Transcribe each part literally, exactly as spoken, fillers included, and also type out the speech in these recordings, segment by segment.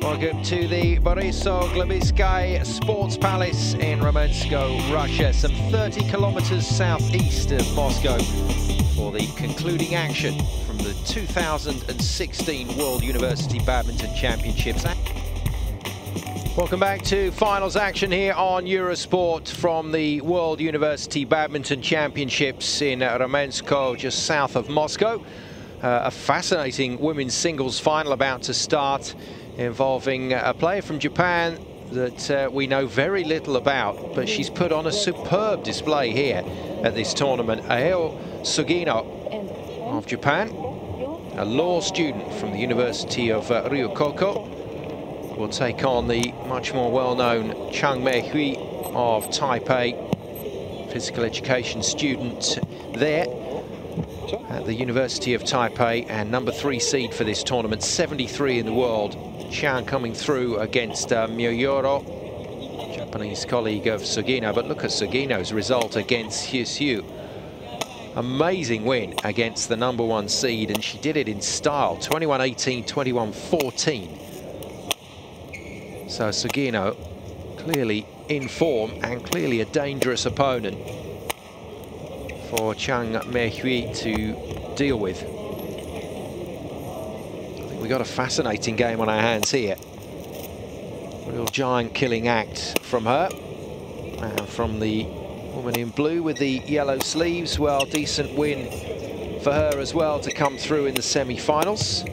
Welcome to the Borissoglebskaya Sports Palace in Ramenskoe, Russia, some thirty kilometers southeast of Moscow, for the concluding action from the two thousand sixteen World University Badminton Championships. Welcome back to finals action here on Eurosport from the World University Badminton Championships in Ramenskoe, just south of Moscow. Uh, a fascinating women's singles final about to start, involving a player from Japan that uh, we know very little about, but she's put on a superb display here at this tournament. Aeo Sugino of Japan, a law student from the University of uh, Ryukoku, will take on the much more well-known Chang Meihui of Taipei, physical education student there at the University of Taipei, and number three seed for this tournament, seventy-three in the world. Chang coming through against uh, Miyoro, Japanese colleague of Sugino. But look at Sugino's result against Hsu. Amazing win against the number one seed, and she did it in style, twenty-one eighteen, twenty-one fourteen. So Sugino clearly in form and clearly a dangerous opponent for Chang Meihui to deal with. I think we got a fascinating game on our hands here. Real giant killing act from her. And from the woman in blue with the yellow sleeves, well, decent win for her as well to come through in the semi-finals.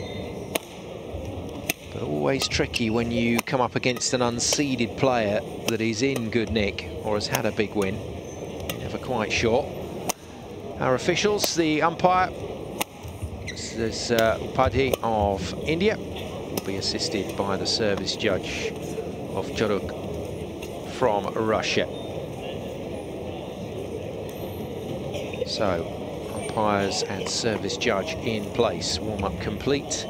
But always tricky when you come up against an unseeded player that is in good nick or has had a big win. Never quite sure. Our officials, the umpire, this is uh, Upadhyay of India, will be assisted by the service judge of Choruk from Russia. So, umpires and service judge in place, warm-up complete.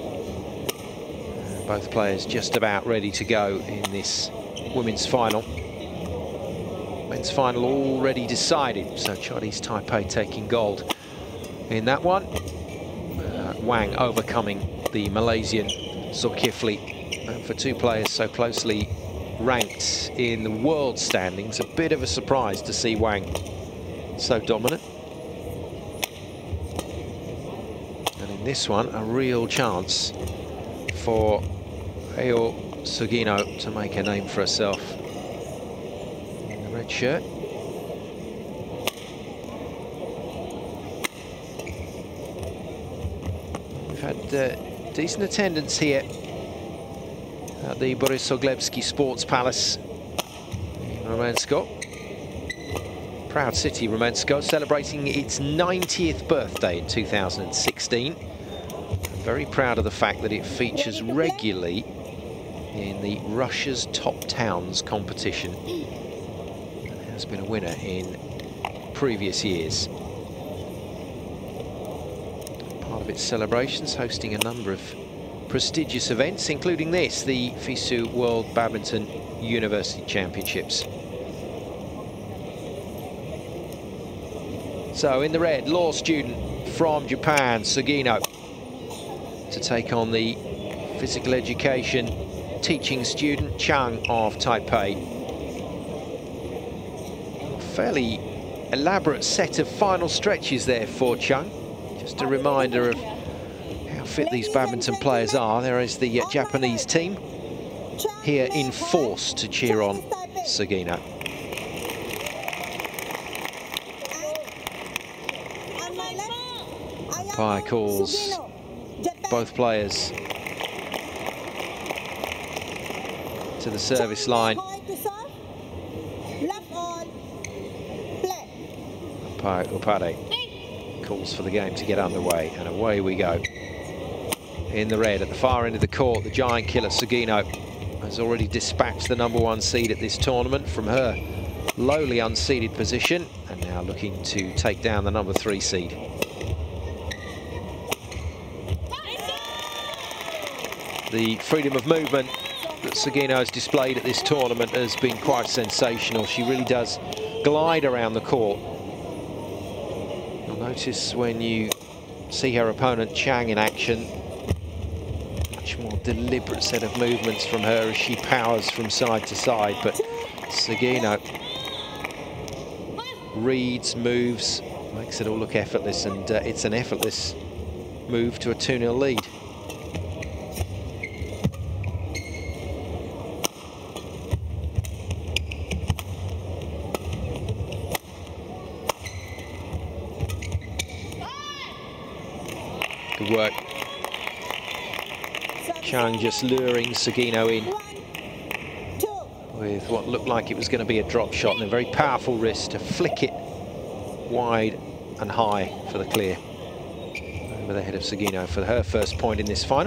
Uh, both players just about ready to go in this women's final. Men's final already decided, so Chinese Taipei taking gold in that one. Uh, Wang overcoming the Malaysian Zulkifli. And for two players so closely ranked in the world standings, a bit of a surprise to see Wang so dominant. And in this one, a real chance for Aeo Sugino to make a name for herself. Red shirt. We've had uh, decent attendance here at the Borissoglebsky Sports Palace in Ramenskoe. Proud city, Ramenskoe, celebrating its ninetieth birthday in two thousand sixteen. I'm very proud of the fact that it features regularly in the Russia's Top Towns competition. Has been a winner in previous years. Part of its celebrations, hosting a number of prestigious events, including this, the FISU World Badminton University Championships. So in the red, law student from Japan, Sugino, to take on the physical education teaching student Chang of Taipei. Fairly elaborate set of final stretches there for Chang. Just a reminder of how fit these badminton players are. There is the uh, Japanese team here in force to cheer on Sugino. Umpire calls both players to the service line. Upadhyay calls for the game to get underway, and away we go. In the red, at the far end of the court, the giant killer Sugino has already dispatched the number one seed at this tournament from her lowly unseeded position, and now looking to take down the number three seed. The freedom of movement that Sugino has displayed at this tournament has been quite sensational. She really does glide around the court. Notice when you see her opponent Chang in action, much more deliberate set of movements from her as she powers from side to side, but Sugino reads, moves, makes it all look effortless, and uh, it's an effortless move to a two nil lead. Good work. Chang just luring Sugino in with what looked like it was going to be a drop shot, and a very powerful wrist to flick it wide and high for the clear over the head of Sugino for her first point in this final.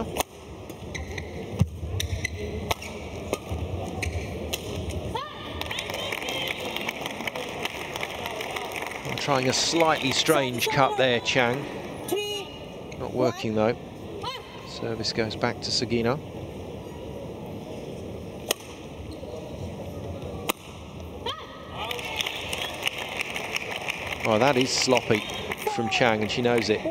Trying a slightly strange cut there, Chang. Not working though. Service goes back to Sugino. Oh, that is sloppy from Chang, and she knows it.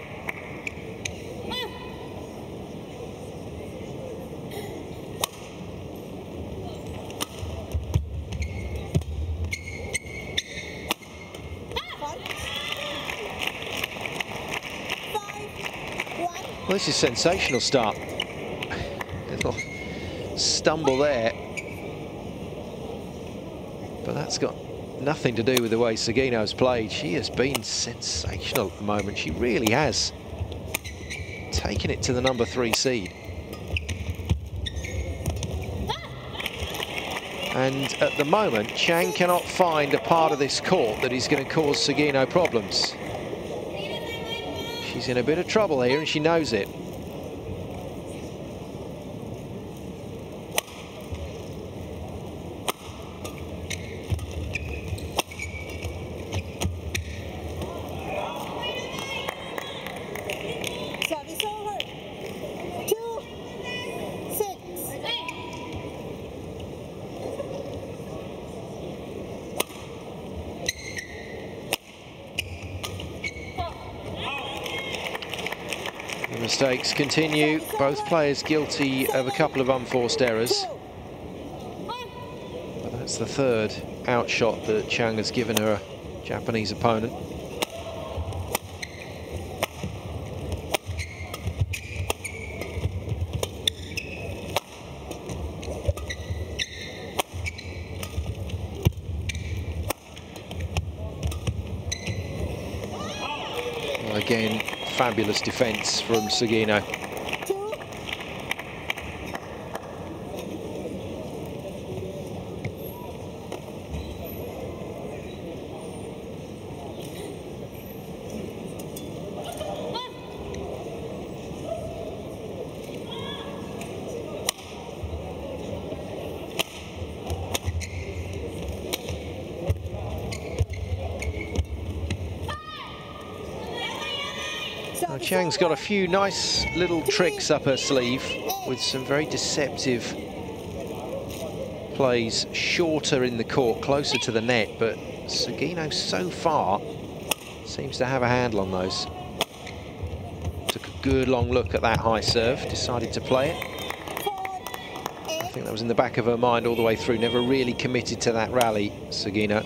Well, this is a sensational start. Little stumble there. But that's got nothing to do with the way Sugino's played. She has been sensational at the moment. She really has taken it to the number three seed. And at the moment, Chang cannot find a part of this court that is going to cause Sugino problems. She's in a bit of trouble here, and she knows it. Service over. Two, six. The mistakes continue. Both players guilty of a couple of unforced errors. But that's the third outshot that Chang has given her Japanese opponent. Well, again, fabulous defence from Sugino. Now, Chang's got a few nice little tricks up her sleeve with some very deceptive plays shorter in the court, closer to the net, but Sugino so far seems to have a handle on those. Took a good long look at that high serve, decided to play it. I think that was in the back of her mind all the way through, never really committed to that rally, Sugino.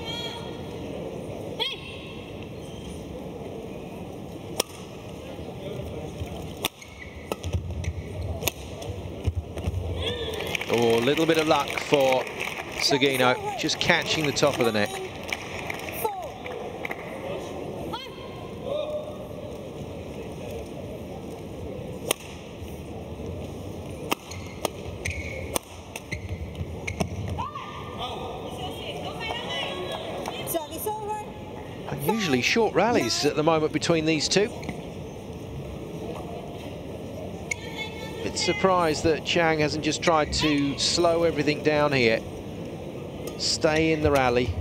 Oh, a little bit of luck for Sugino, just catching the top of the net. Unusually short rallies at the moment between these two. Bit surprised that Chang hasn't just tried to slow everything down here. Stay in the rally.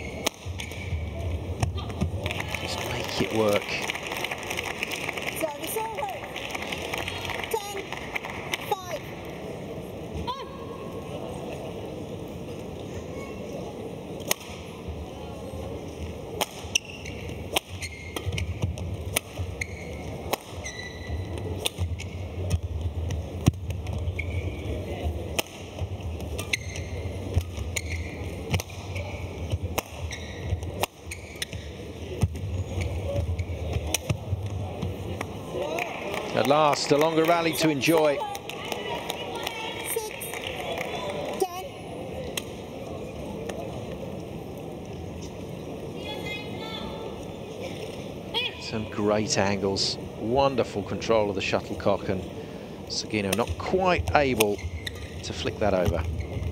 Just make it work. Service over. Ten, five. last, a longer rally to enjoy. Six, ten. Some great angles, wonderful control of the shuttlecock, and Sugino not quite able to flick that over.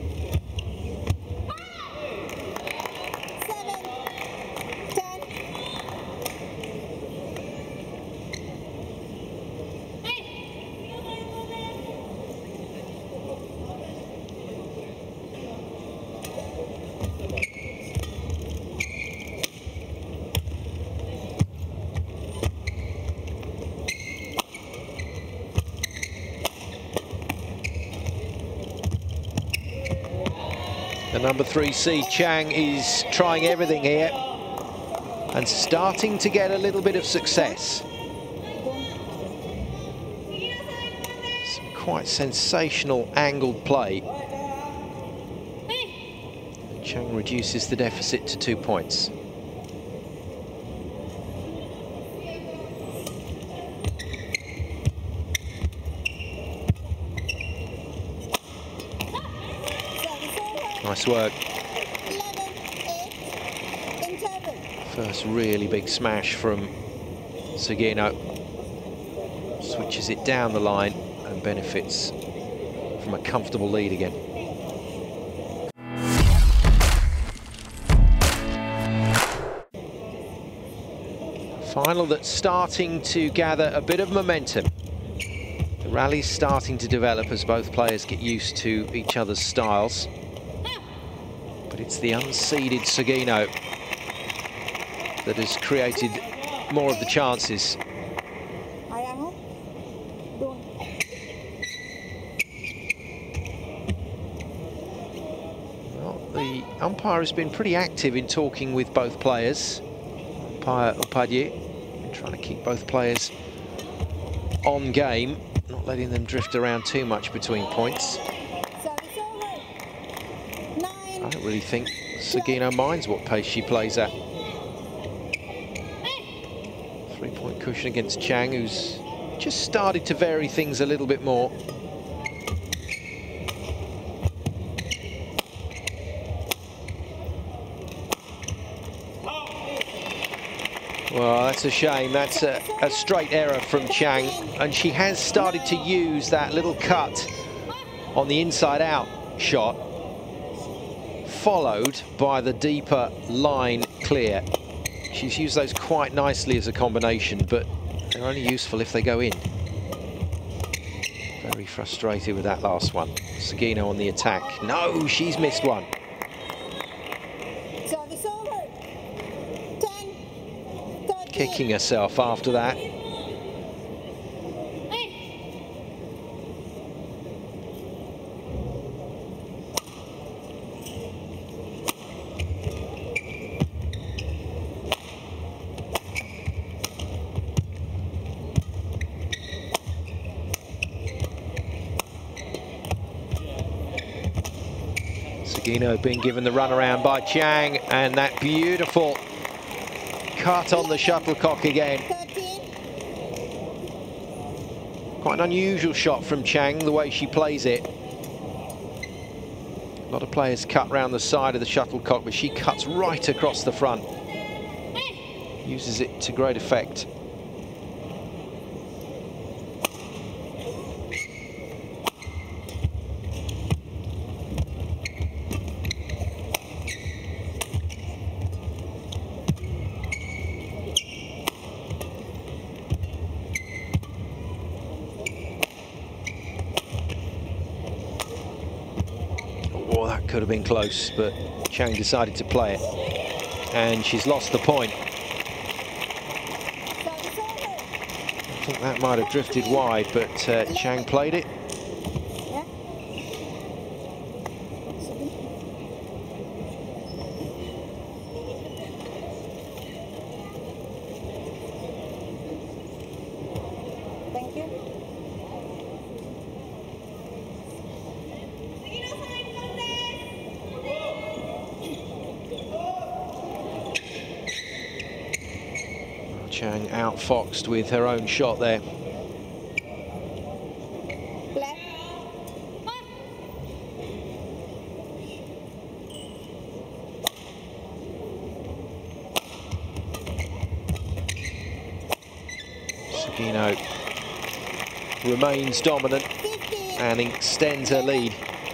Seven, ten. The number three seed, Chang, is trying everything here and starting to get a little bit of success. Some quite sensational angled play. And Chang reduces the deficit to two points. Nice work. eleven, eight, interval. First really big smash from Sugino. Switches it down the line and benefits from a comfortable lead again. Final that's starting to gather a bit of momentum. The rally's starting to develop as both players get used to each other's styles. It's the unseeded Sugino that has created more of the chances. Well, the umpire has been pretty active in talking with both players. Umpire Upadhyay trying to keep both players on game, not letting them drift around too much between points. I don't really think Sugino minds what pace she plays at. Three-point cushion against Chang, who's just started to vary things a little bit more. Well, that's a shame. That's a, a straight error from Chang, and she has started to use that little cut on the inside-out shot, followed by the deeper line clear. She's used those quite nicely as a combination, but they're only useful if they go in. Very frustrated with that last one. Sugino on the attack. No, she's missed one. Service over. ten, thirteen. Kicking herself after that. Sugino being given the runaround by Chang, and that beautiful cut on the shuttlecock again. Quite an unusual shot from Chang, the way she plays it. A lot of players cut round the side of the shuttlecock, but she cuts right across the front. Uses it to great effect. Oh, that could have been close, but Chang decided to play it. And she's lost the point. I think that might have drifted wide, but uh, Chang played it. Thank you. Chang outfoxed with her own shot there. Sugino remains dominant and extends her lead.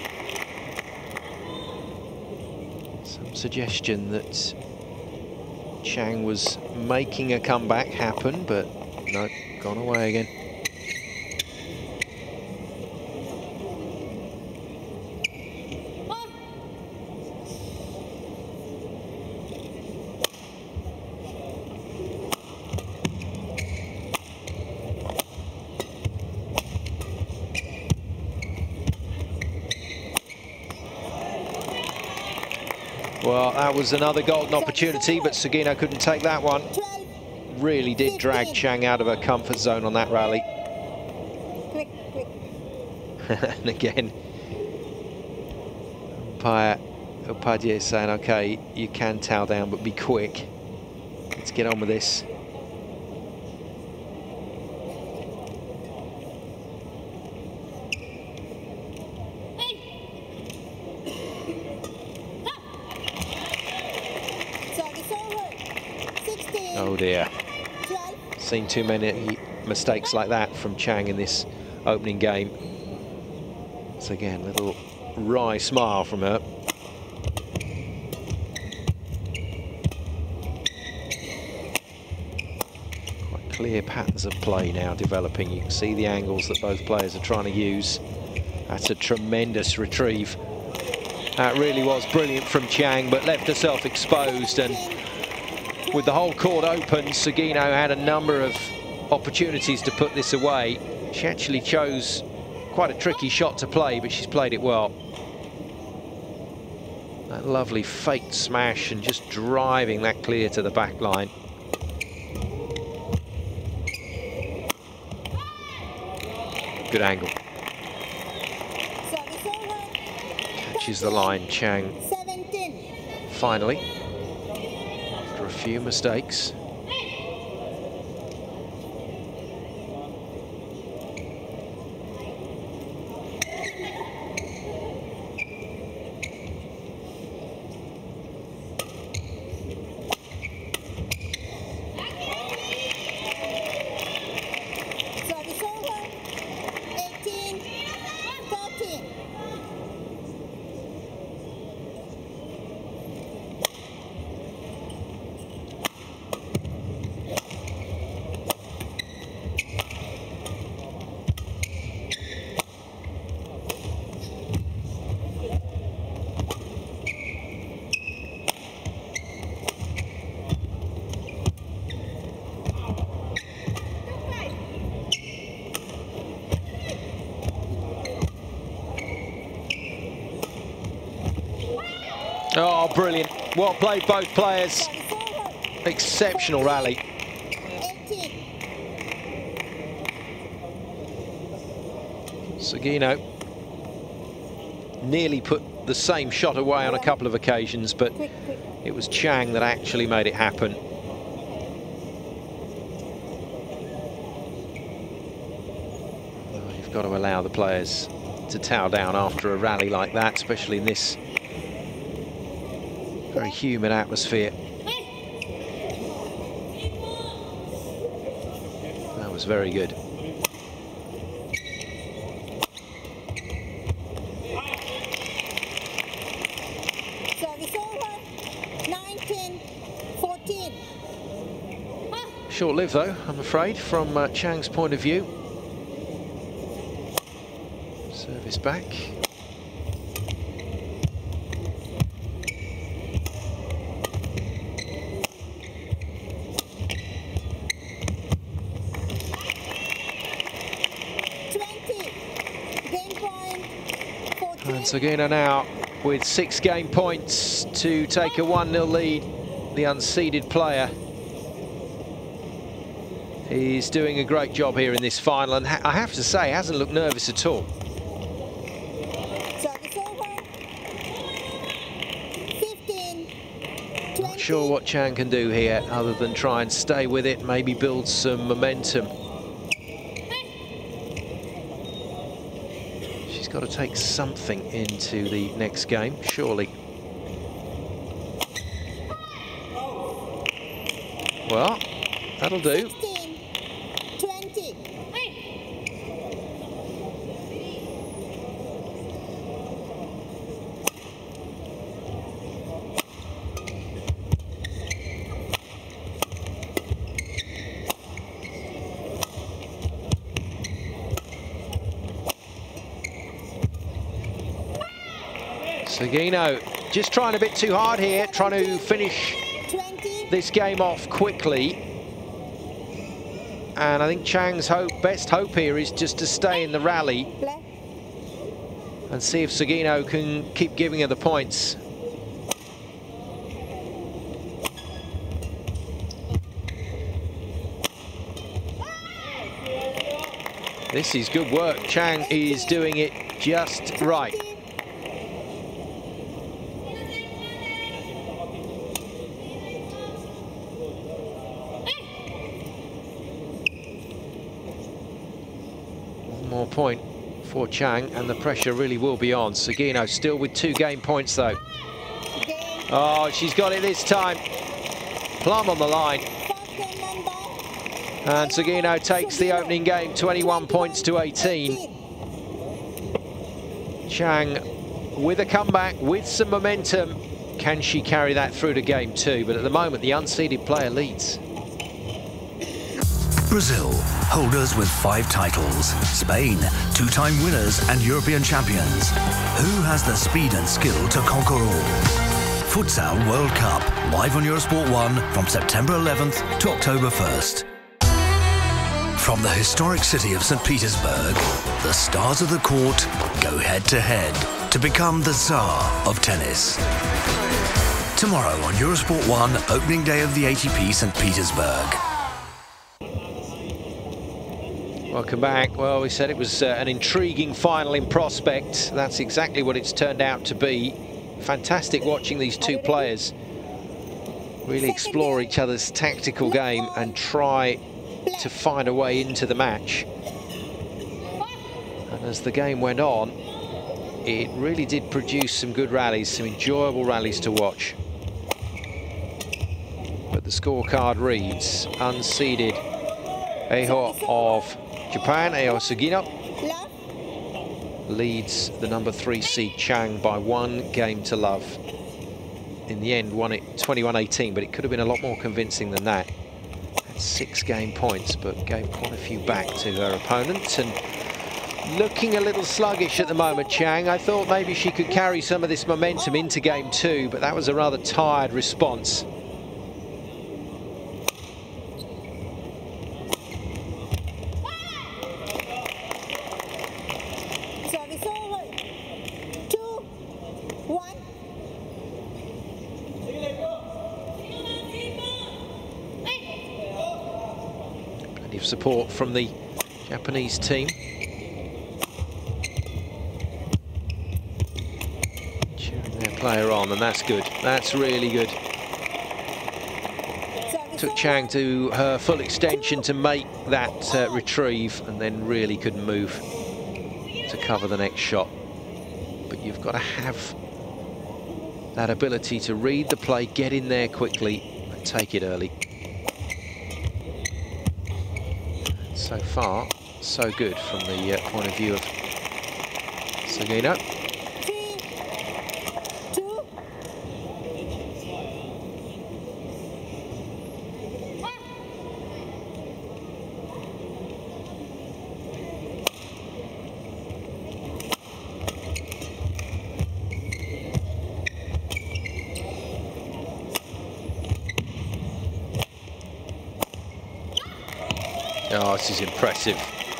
Some suggestion that Chang was making a comeback happen, but no, gone away again. Well, that was another golden opportunity, but Sugino couldn't take that one. Really did drag Chang out of her comfort zone on that rally. Quick, quick. And again, umpire Upadhyay saying, okay, you can towel down, but be quick. Let's get on with this. Oh dear. Seen too many mistakes like that from Chang in this opening game. So again, a little wry smile from her. Quite clear patterns of play now developing. You can see the angles that both players are trying to use. That's a tremendous retrieve. That really was brilliant from Chang, but left herself exposed, and with the whole court open, Sugino had a number of opportunities to put this away. She actually chose quite a tricky shot to play, but she's played it well. That lovely faked smash and just driving that clear to the back line. Good angle. Catches the line, Chang, finally. A few mistakes. Oh, brilliant. Well played, both players. Exceptional rally. Sugino nearly put the same shot away on a couple of occasions, but it was Chang that actually made it happen. Oh, you've got to allow the players to towel down after a rally like that, especially in this very humid atmosphere. That was very good. Short-lived though, I'm afraid, from uh, Chang's point of view. Service back. And Sugino now with six game points to take a one nil lead. The unseeded player. He's doing a great job here in this final, and ha I have to say, hasn't looked nervous at all. Not sure what Chang can do here other than try and stay with it, maybe build some momentum. She's got to take something into the next game, surely. Well, that'll do. Sugino just trying a bit too hard here, trying to finish this game off quickly. And I think Chang's hope, best hope here is just to stay in the rally and see if Sugino can keep giving her the points. This is good work. Chang is doing it just right. One more point for Chang, and the pressure really will be on. Sugino still with two game points, though. Oh, she's got it this time. Plum on the line. And Sugino takes the opening game, twenty-one points to eighteen. Chang with a comeback, with some momentum. Can she carry that through to game two? But at the moment, the unseeded player leads. Brazil, holders with five titles. Spain, two-time winners and European champions. Who has the speed and skill to conquer all? Futsal World Cup, live on Eurosport one from September eleventh to October first. From the historic city of Saint Petersburg, the stars of the court go head-to-head to become the Tsar of tennis. Tomorrow on Eurosport one, opening day of the A T P Saint Petersburg. Welcome back. Well, we said it was uh, an intriguing final in prospect. That's exactly what it's turned out to be. Fantastic watching these two players really explore each other's tactical game and try to find a way into the match. And as the game went on, it really did produce some good rallies, some enjoyable rallies to watch. But the scorecard reads unseeded Eiho of Japan, Eiho Sugino, leads the number three seed Chang by one game to love. In the end, won it twenty-one eighteen, but it could have been a lot more convincing than that. Six game points, but gave quite a few back to her opponent, and looking a little sluggish at the moment, Chang. I thought maybe she could carry some of this momentum into game two, but that was a rather tired response. Service over. Two, one. Of support from the Japanese team. Cheering their player on, and that's good. That's really good. Took Chang to her full extension to make that uh, retrieve, and then really couldn't move to cover the next shot. But you've got to have that ability to read the play, get in there quickly, and take it early. So far, so good from the uh, point of view of Sugino. Three, two. Oh, this is impressive.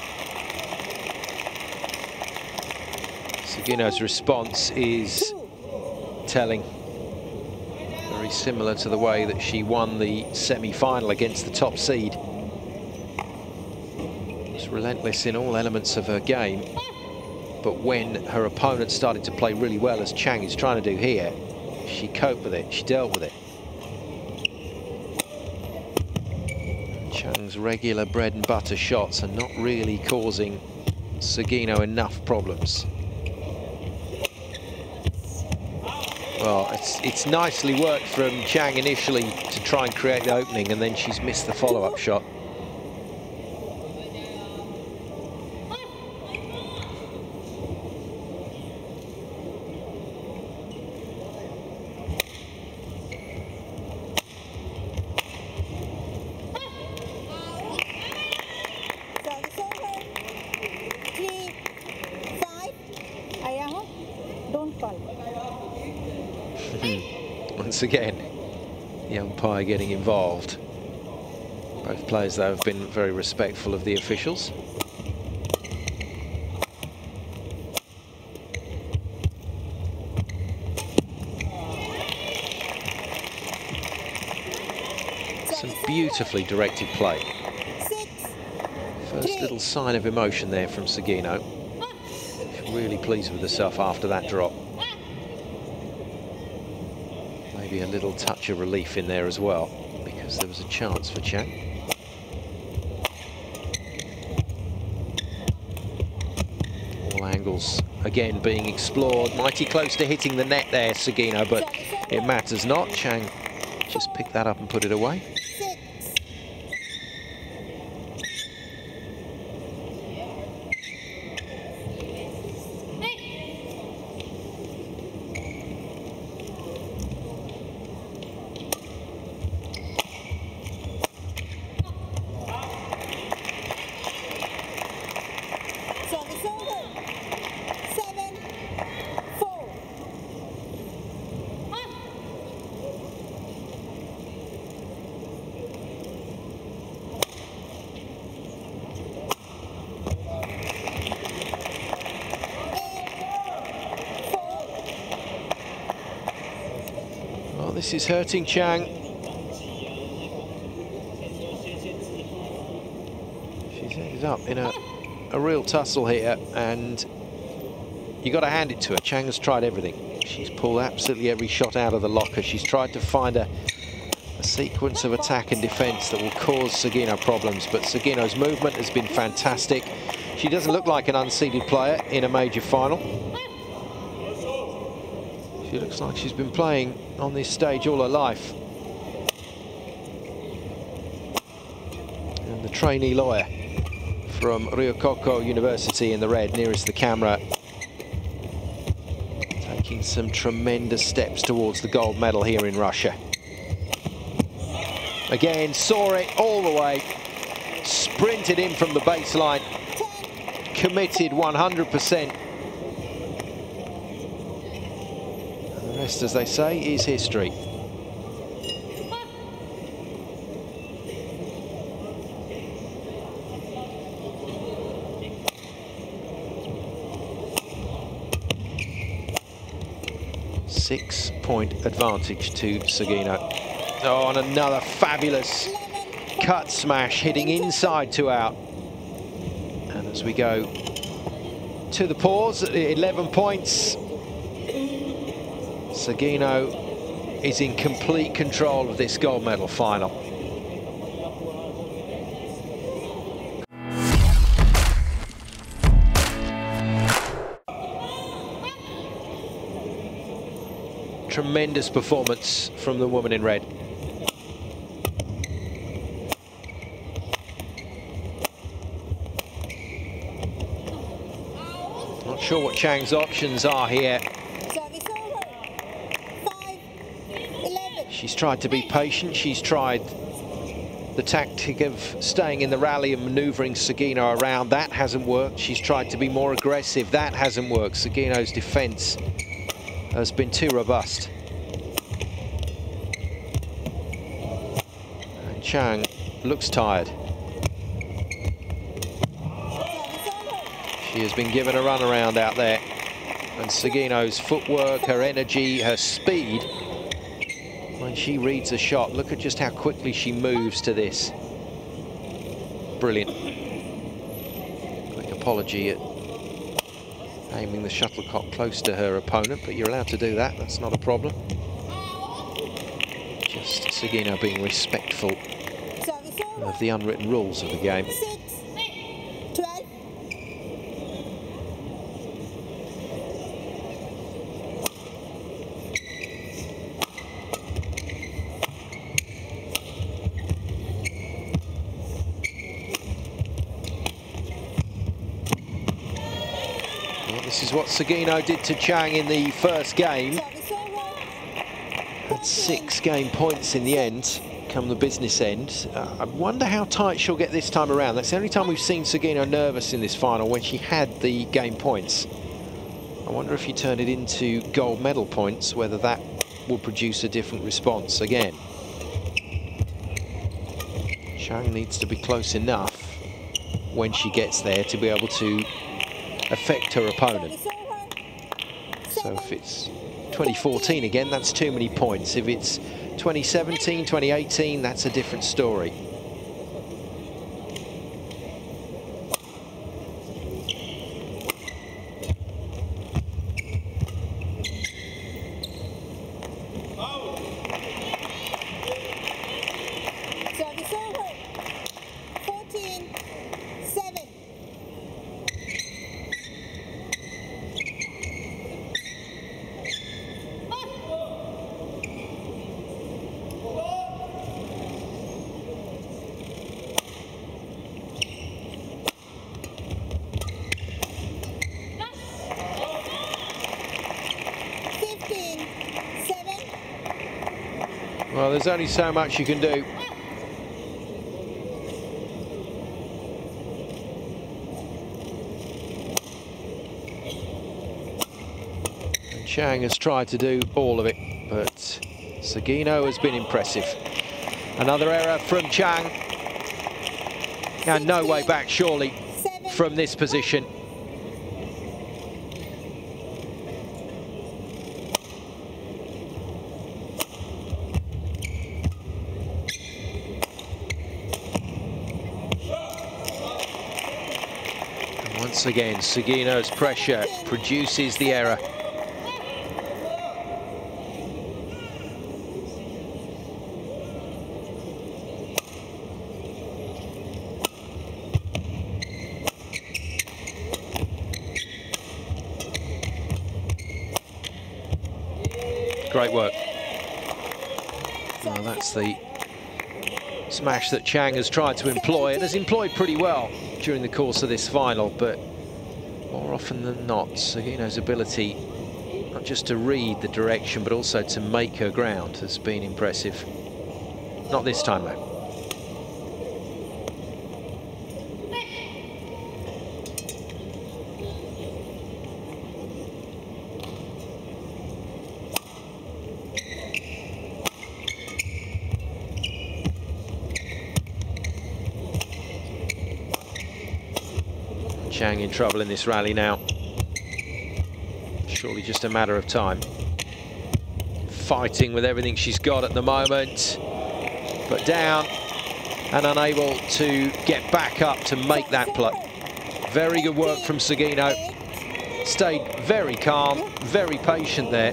Sugino's response is telling. Very similar to the way that she won the semi-final against the top seed. Was relentless in all elements of her game. But when her opponent started to play really well, as Chang is trying to do here, she coped with it, she dealt with it. Chang's regular bread and butter shots are not really causing Sugino enough problems. Well, it's, it's nicely worked from Chang initially to try and create the opening, and then she's missed the follow-up shot. Don't call. once again, the umpire getting involved. Both players, though, have been very respectful of the officials. Some beautifully directed play. First little sign of emotion there from Sugino. She's really pleased with herself after that drop. Maybe a little touch of relief in there as well, because there was a chance for Chang. All angles again being explored. Mighty close to hitting the net there, Sugino, but it matters not. Chang just picked that up and put it away. This is hurting Chang. She's ended up in a, a real tussle here, and you got to hand it to her. Chang has tried everything. She's pulled absolutely every shot out of the locker. She's tried to find a, a sequence of attack and defence that will cause Sugino problems, but Sugino's movement has been fantastic. She doesn't look like an unseeded player in a major final. She looks like she's been playing on this stage all her life. And the trainee lawyer from Ryukoku University in the red, nearest the camera, taking some tremendous steps towards the gold medal here in Russia. Again, saw it all the way, sprinted in from the baseline, committed one hundred percent. As they say, is history. Six-point advantage to Sugino. Oh, and another fabulous cut smash, hitting inside to out. And as we go to the pause, eleven points. Sugino is in complete control of this gold medal final. Tremendous performance from the woman in red. Not sure what Chang's options are here. She's tried to be patient. She's tried the tactic of staying in the rally and manoeuvring Sugino around. That hasn't worked. She's tried to be more aggressive. That hasn't worked. Sugino's defence has been too robust. And Chang looks tired. She has been given a runaround out there. And Sugino's footwork, her energy, her speed, when she reads a shot, look at just how quickly she moves to this. Brilliant. Quick apology at aiming the shuttlecock close to her opponent, but you're allowed to do that, that's not a problem. Just Sugino being respectful of the unwritten rules of the game. This is what Sugino did to Chang in the first game. Had six game points in the end, come the business end. Uh, I wonder how tight she'll get this time around. That's the only time we've seen Sugino nervous in this final, when she had the game points. I wonder if you turn it into gold medal points, whether that will produce a different response again. Chang needs to be close enough when she gets there to be able to affect her opponent. So if it's twenty fourteen again, that's too many points. If it's twenty seventeen, twenty eighteen, that's a different story. Well, there's only so much you can do. And Chang has tried to do all of it, but Sugino has been impressive. Another error from Chang. And no way back, surely, from this position. Once again, Sugino's pressure produces the error. Great work. Well, that's the smash that Chang has tried to employ. It has employed pretty well during the course of this final, but more often than not, Sugino's ability not just to read the direction but also to make her ground has been impressive. Not this time though. Chang in trouble in this rally now. Surely just a matter of time. Fighting with everything she's got at the moment, but down and unable to get back up to make that play. Very good work from Sugino. Stayed very calm, very patient there.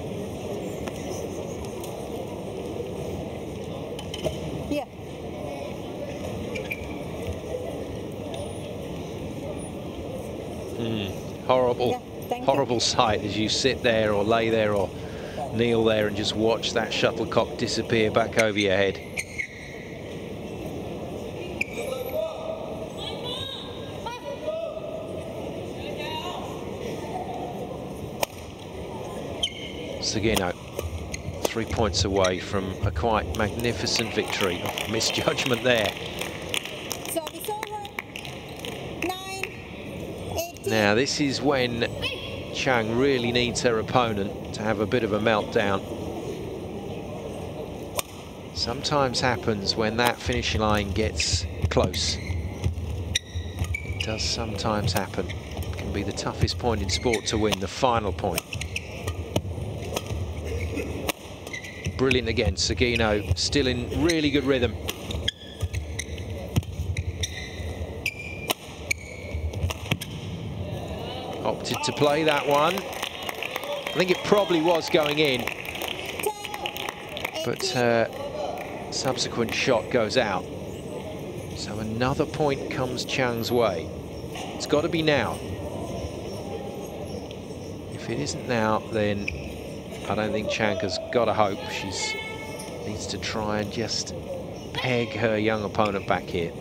Mm, horrible, yeah, horrible sight as you sit there or lay there or kneel there and just watch that shuttlecock disappear back over your head. Sugino, three points away from a quite magnificent victory. Oh, misjudgment there. Now, this is when Chang really needs her opponent to have a bit of a meltdown. Sometimes happens when that finishing line gets close. It does sometimes happen. It can be the toughest point in sport to win, the final point. Brilliant again, Sugino, still in really good rhythm. Opted to play that one. I think it probably was going in, but her subsequent shot goes out. So another point comes Chang's way. It's got to be now. If it isn't now, then I don't think Chang has got a hope. She's needs to try and just peg her young opponent back here.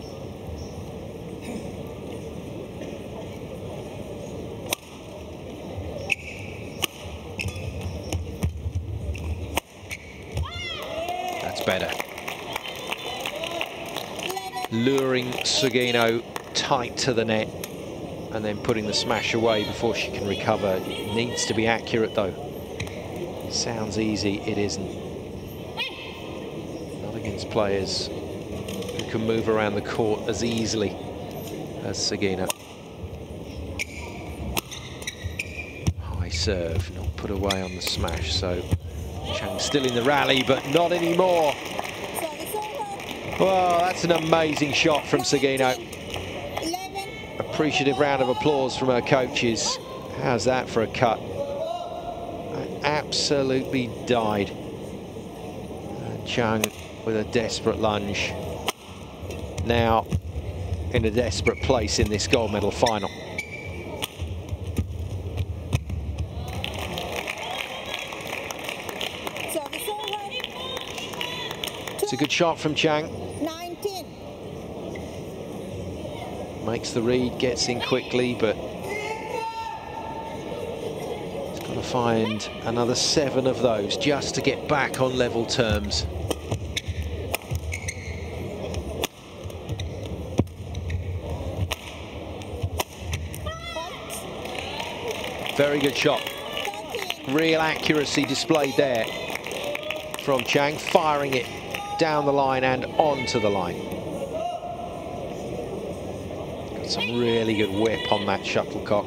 Better. Luring Sugino tight to the net and then putting the smash away before she can recover. It needs to be accurate though. Sounds easy, it isn't. Not against players who can move around the court as easily as Sagina. High serve, not put away on the smash, so Chang still in the rally, but not anymore. Well, that's an amazing shot from Sagino. Appreciative round of applause from her coaches. How's that for a cut? Absolutely died. And Chang with a desperate lunge. Now in a desperate place in this gold medal final. It's a good shot from Chang. nineteen. Makes the read, gets in quickly, but he's got to find another seven of those just to get back on level terms. Very good shot. Real accuracy displayed there from Chang, firing it down the line and onto the line. Got some really good whip on that shuttlecock.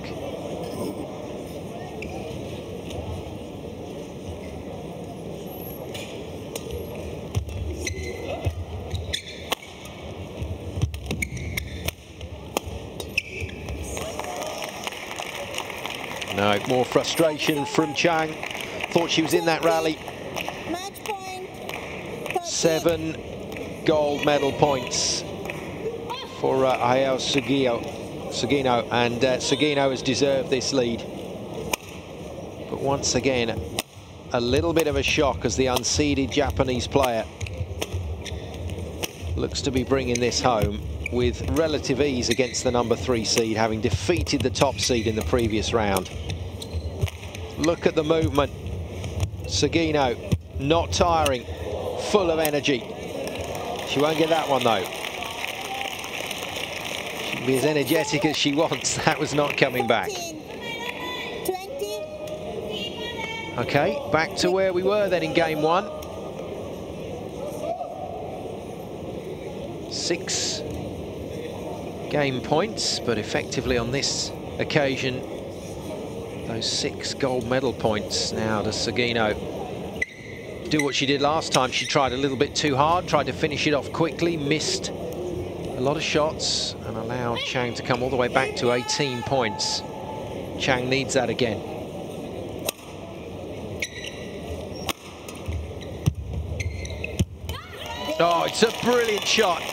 No, more frustration from Chang. Thought she was in that rally. Match point. Seven gold medal points for uh, Hayao Sugino, Sugino, and uh, Sugino has deserved this lead. But once again, a little bit of a shock as the unseeded Japanese player looks to be bringing this home with relative ease against the number three seed, having defeated the top seed in the previous round. Look at the movement. Sugino not tiring, full of energy. She won't get that one though. She can be as energetic as she wants. That was not coming back. twenty. Okay, back to where we were then in game one. Six game points, but effectively on this occasion, those six gold medal points. Now does Sugino do what she did last time? She tried a little bit too hard, tried to finish it off quickly, missed a lot of shots and allowed Chang to come all the way back to eighteen points. Chang needs that again. Oh, it's a brilliant shot.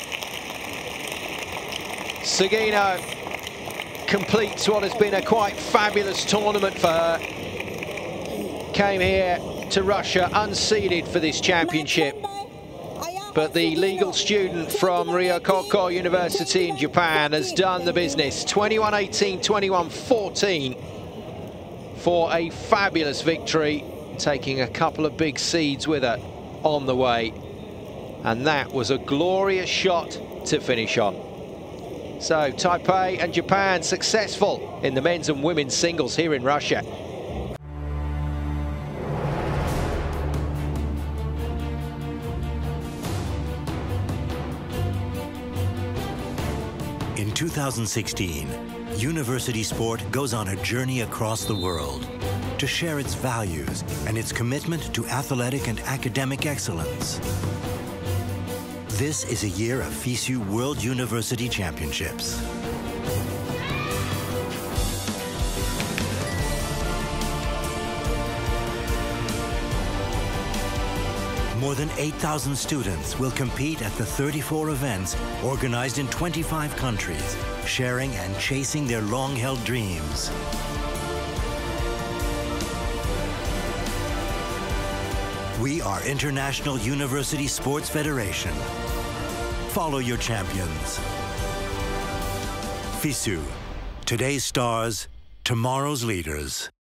Sugino completes what has been a quite fabulous tournament for her. Came here to Russia unseeded for this championship, but the legal student from Ryogoku University in Japan has done the business. twenty-one eighteen, twenty-one fourteen for a fabulous victory, taking a couple of big seeds with her on the way. And that was a glorious shot to finish on. So Taipei and Japan successful in the men's and women's singles here in Russia. In two thousand sixteen, University Sport goes on a journey across the world to share its values and its commitment to athletic and academic excellence. This is a year of FISU World University Championships. More than eight thousand students will compete at the thirty-four events organized in twenty-five countries, sharing and chasing their long-held dreams. We are International University Sports Federation. Follow your champions. FISU, today's stars, tomorrow's leaders.